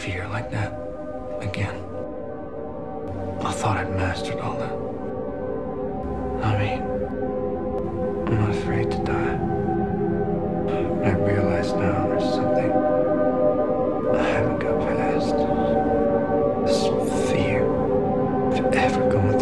fear like that again. I thought I'd mastered all that. I mean, I'm not afraid to die. But I realize now there's something I haven't got past. This fear of ever going